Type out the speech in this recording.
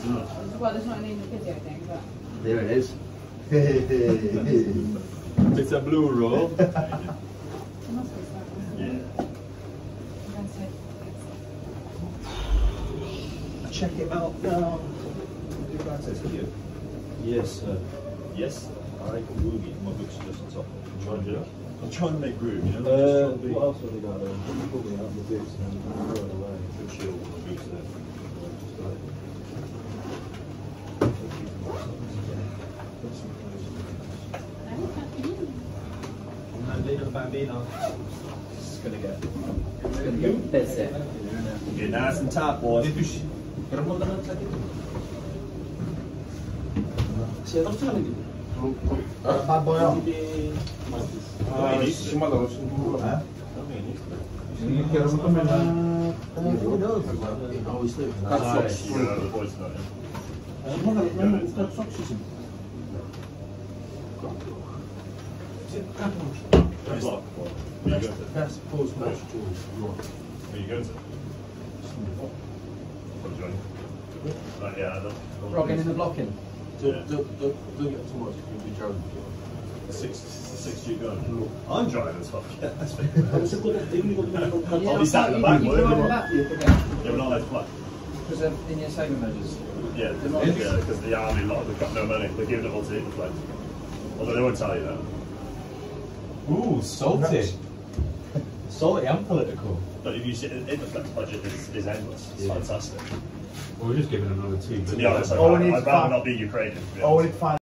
Well, there's not any in the video thing, but... There it is. It's a blue roll. It must be something. Yeah. Check it out now. Yes, sir. Yes, I like groovy. My boots are just on top. I'm trying to make groove, you know? What else have they got? Probably out the boots and throw it away. Good chill with the boots there. Bambino. It's gonna get busy. Get nice and tight, boys. Bad boy on. That's post-match tools. Where you going to? Yeah, Rocking in the blocking. Don't get too much. You'll be drunk. The 6G gun. I'm driving as fuck. Yeah, that's fair. Yeah, I'll be sat in the back. you can run back, you forget. Yeah, we're not allowed to fly. Because they're in your saving measures. Yeah, because the army, a lot of them got no money. They're giving it all to you to play. Although they won't tell you that. Ooh, salty. Salty and political. But if you see, the flex budget is endless. It's fantastic. Well, we're just giving another 2. To be honest, I'd rather not be Ukrainian. Oh, we need to find